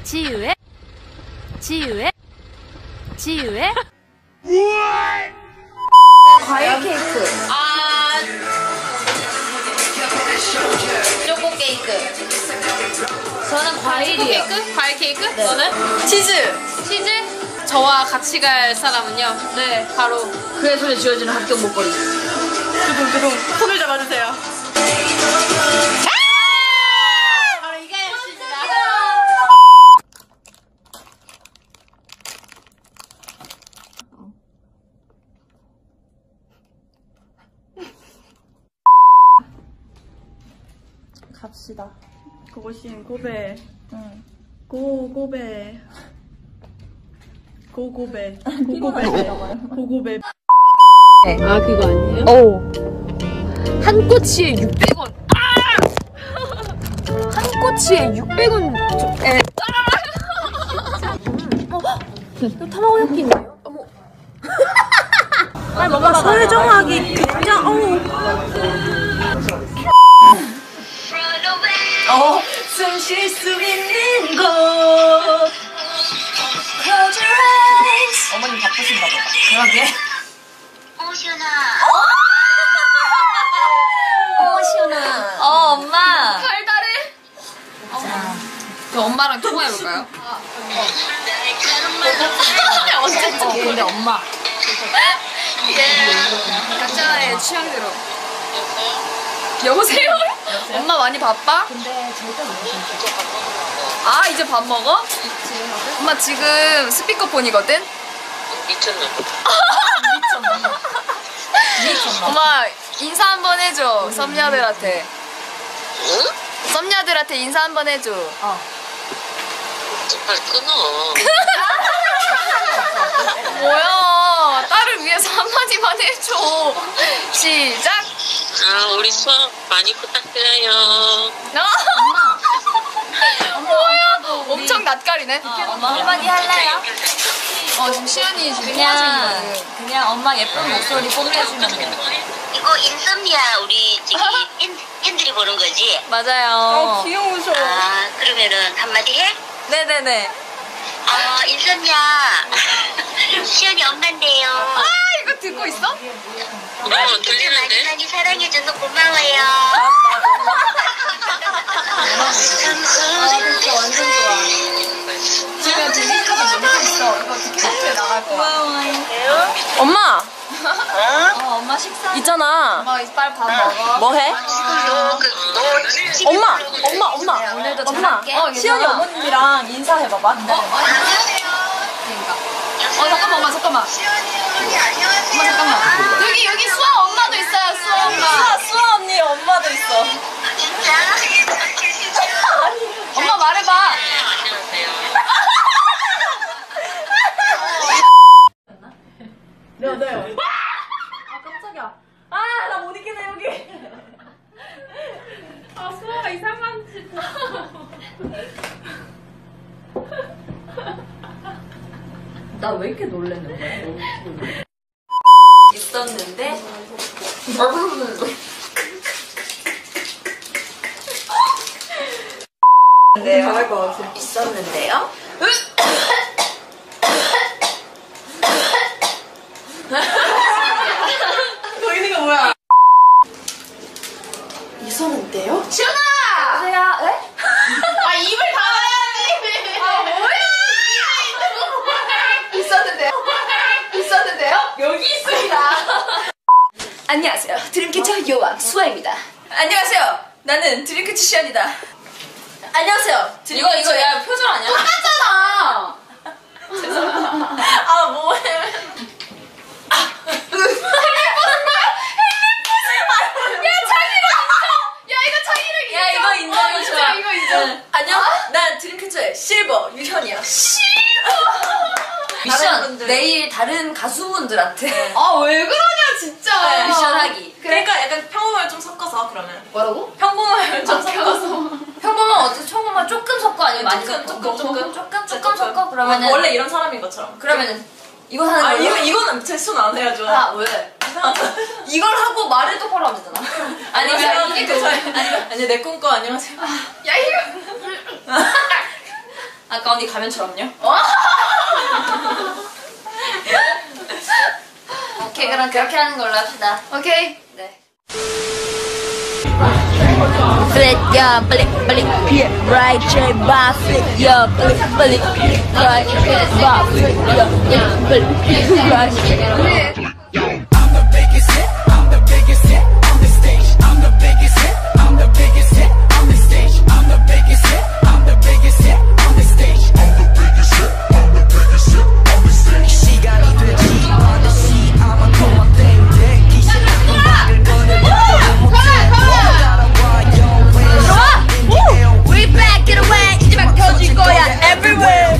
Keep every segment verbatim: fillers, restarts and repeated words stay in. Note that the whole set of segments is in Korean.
지유의 지유의 지유의 과일 케이크. 아, 초코 케이크. 저는 과일이요. 케이크? 과일 케이크? 네. 너는? 치즈. 치즈? 저와 같이 갈 사람은요? 네, 바로 그의 손에 쥐어지는 합격 목걸이. 두둥두둥. 손을 잡아주세요. 바로 이가연씨입니다. 갑시다. 고고싱 고베 응. 고고베 고고베 고고베 고고베. 아 그거 아니에요? 오. 한 꼬치에 육백 원. 아! 한 꼬치에 육백 원. 에. 아! 어? 이거 타마고야끼인데요? 어머. 아니 뭔가 설정하기 굉장히 어우. 어, 숨 쉴 수 있는 곳. Close your eyes. 어머님 바쁘신가 보다. 그러게. 어, 시원아. 어, 시원아. 어, 엄마. 달달해. 자, 저 엄마랑 통화해볼까요? 언제 어, 근데 엄마. 예. 각자의 취향대로. 여보세요? 엄마 많이 바빠? 근데 절대 못 먹어. 아, 이제 밥 먹어? 엄마 지금 스피커폰이거든? 미쳤나? 미쳤나? 미쳤나? 엄마 인사 한번 해줘. 썸녀들한테. 응? 썸녀들한테 인사 한번 해줘. 어. 빨리 끊어. 뭐야? 딸을 위해서 한마디만 해줘. 시작. 아, 우리 수업 많이 부탁드려요. 엄마. 뭐야? 엄청 낯가리네. 엄마 한마디 할래요? 어, 지금 시연이 지금 그냥, 통화중이거든. 그냥 엄마 예쁜 목소리 뽐내주면 돼. 이거 인썸니아 우리 저기 팬, 팬들이 보는 거지? 맞아요. 귀여우셔. 아, 그러면은 한마디 해? 네네네. 아, 인썸니아. 시연이 엄마인데요. 아, 이거 듣고 있어? 어, 많이 많이 사랑해줘서 고마워요. 아, 진짜 완전 좋아. 지금 딜리트가 재밌고 있어. 이거 틱톡에 나갈 거야. 고마워요. 엄마 어, 엄마 식사. 있잖아. 엄마 이제 빨리 밥 먹어. 뭐 해? 너, 그, 너, 엄마 엄마 엄마. 오늘도 엄마. 잘할게. 어, 시연이 괜찮아. 어머님이랑 인사해봐봐. 그러니까. 어, 잠깐만, 엄마, 잠깐만. 시연이 안녕하세요. 엄마, 잠깐만. 여기, 여기 수아 엄마도 있어요, 수아 엄마. 수아, 수아 언니 엄마도 있어. 진짜? 엄마 말해봐. 안녕하세요. 네, 네. 아, 깜짝이야. 아, 나 못 있겠네, 여기. 아, 수아가 이상한 짓. 나 왜 이렇게 놀래는 거야? 있었는데 네, 잘할 것 같아. 있었는데요. 보이는 거 뭐야? 있었는데요? 시연아! 제가 에? 아, 입을 닫아야지. 아, 뭐야? 있었는데요? 있었는데요? 여기 있습니다. 안녕하세요. 드림캐쳐 요왕 수아입니다. 안녕하세요. 나는 드림캐쳐 시연이다. 안녕하세요. 이거, 이거, 야, 표절 아니야? 똑같잖아. 아, 뭐해. 야, 이거 인정이 좋아. 이거 인정. 안녕. 난 드림캐쳐의 실버 유현이야. 미션 내일 다른 가수분들한테 아, 왜 그러냐, 진짜. 미션 하기. 그러니까 약간 평범을 좀 섞어서 그러면. 뭐라고? 평범을 좀 섞어서. 평범한 어떻게 평범한 조금 섞어 아니면 많이 조금, 섞어? 조금, 조금. 조금 조금 섞어 그러면은 원래 이런 사람인 것처럼. 그러면은 이거 하는 아, 거야? 이거 이거는 제 손 안 해야죠. 아 왜? 이걸 하고 말을 똑바로 하면 되잖아. 아니 안녕하세요. 이게 더 아니, 아니 내 꿈꿔 안녕하세요. 야, 이거. 아까 언니 가면처럼요? 오케이, 그럼 그렇게 하는 걸로 합시다. 오케이. 네. Flip, yeah, blip, blip, yeah, right, J, bar, flip, yeah, blip, blip, right, bar, flip, yeah, blip, blip, right. I'm the biggest hit, I'm the biggest hit on the stage. I'm the biggest hit, I'm the biggest hit on the stage. I'm the biggest hit, I'm the biggest hit on the stage. I'm the biggest hit, I'm the biggest hit on the stage. 시간이 되지 않듯이 I'm a come on thing, yeah. 기시는 음악을 꺼내봐. We back, get away, 이제 막 터질 거야, everywhere.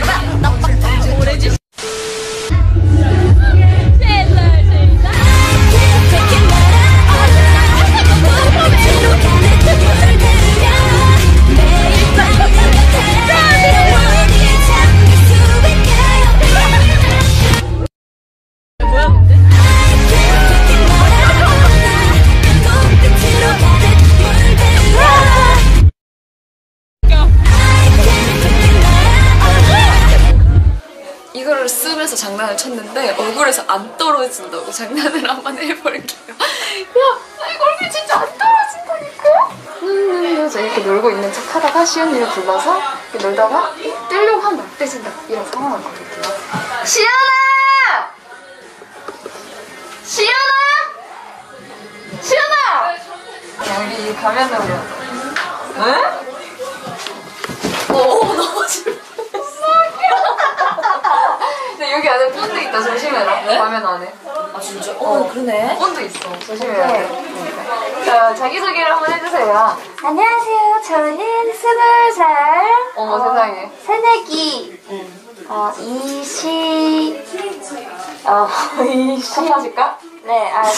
이거를 쓰면서 장난을 쳤는데 얼굴에서 안 떨어진다고 장난을 한번 해볼게요. 야, 이거 얼굴 진짜 안 떨어진다니까? 그래서 이렇게 놀고 있는 척 하다가 시연이를 불러서 이렇게 놀다가 떼려고 하면 안 떼진다 이런 상황을 거둘게요. 시연아! 시연아! 시연아! 여기 가면으로 응? 오, 너무 슬퍼. 근데 여기 안에 본드 있다, 조심해라. 네? 화면 안에. 아 진짜? 어, 그러네. 본드 있어, 조심해야 돼. 자, 자기소개를 한번 해주세요. 안녕하세요. 저는 스물 살. 어머, 세상에. 새내기. 어, 이시. 어, 이시. 하실까? 네, 아.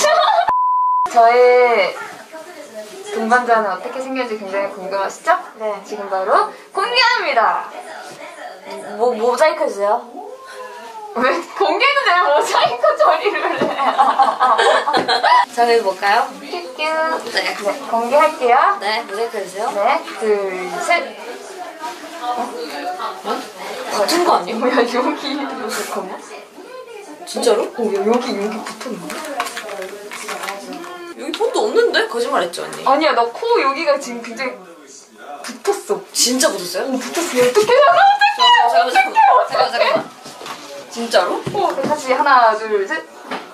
저의 동반자는 어떻게 생겼는지 굉장히 궁금하시죠? 네. 지금 바로 공개합니다. 뭐, 모자이크 해주세요. 왜 공개는 내 모자이크 처리를 해? 정해볼까요? 큐큐. 네. 네, 공개할게요. 네, 모자이크 해주세요. 네, 둘, 셋. 같은 거 아니에요? 뭐야, 여기 잠깐만. 진짜로? 어, 야, 여기 여기 붙었네. 여기 폰도 없는데? 거짓말했죠 언니? 아니야, 나 코 여기가 지금 굉장히 붙었어. 진짜 붙었어요? 어, 붙었어. 어떡해, 잠깐만, 잠깐만 잠깐만 잠깐만 잠깐만 잠깐만 진짜로? 어떡해. 다시 하나, 둘, 셋.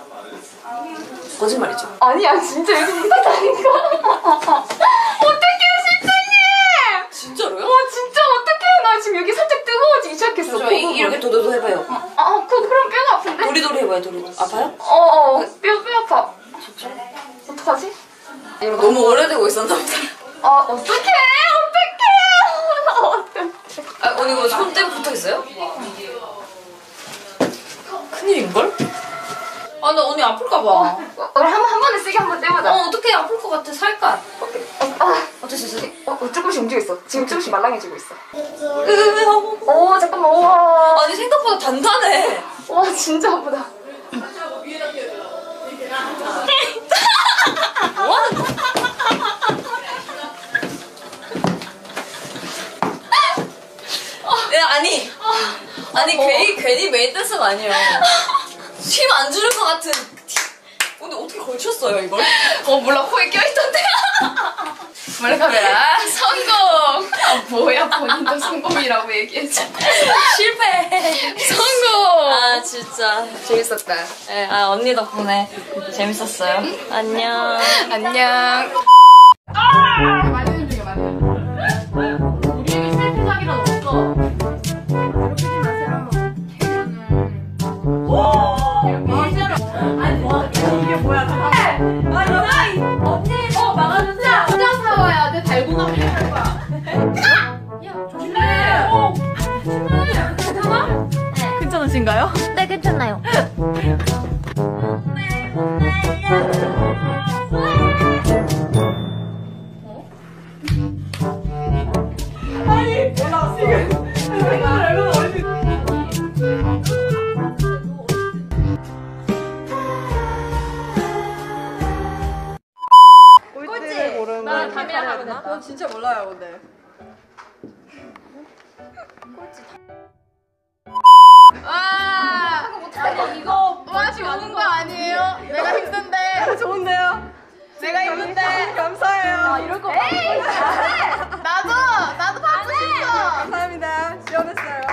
거짓말이죠? 아니야, 진짜 여기 붙었다니까. 어떡해, 실장님! 진짜로요? 어, 진짜 어떡해. 나 지금 여기 살짝 뜨거워지기 시작했어. 저 이, 이렇게 도도도 해봐요. 아, 코 그럼 뼈가 아픈데? 도리도리 해봐요 도리도리. 아파요? 어어, 뼈, 뼈 아파. 어떡하지? 이거 너무 오래되고 있었나 보다. 아, 어떡해, 어떡해. 어떡해. 아 언니 이거 손 때문에 붙어있어요? 큰일인걸? 아 나 언니 아플까봐. 어, 우리 한, 한 번에 세게 한 번 떼보자. 어 어떡해 아플 것 같아 살까? 아, 어땠어? 어, 어, 조금씩 움직여 있어. 지금 조금씩 말랑해지고 있어. 으으으 오, 잠깐만, 우와. 아니 생각보다 단단해. 와, 진짜 아프다. 뭐하는 거야? 야, 아니 아니 괜히 괜히 메인댄서가 아니에요. 힘 안 주는 것 같은. 근데 어떻게 걸쳤어요 이걸? 어, 몰라, 코에 껴있던데. 몰래카메라 성공! 아, 뭐야, 본인도 성공이라고 얘기했지. 실패. 성공! 아 진짜 재밌었다. 네, 아 언니 덕분에 재밌었어요. 안녕. 안녕. 괜찮으신가요? 네, 괜찮아요. 나 담이야 하루나? 저 진짜 몰라요 근데. 와 이거 맛이 오는 거 아니에요? 내가 힘든데 좋은데요? 내가 힘든데 감사해요. 아, 이럴 거 에이 나도 나도 받고 싶어. 감사합니다. 지원했어요.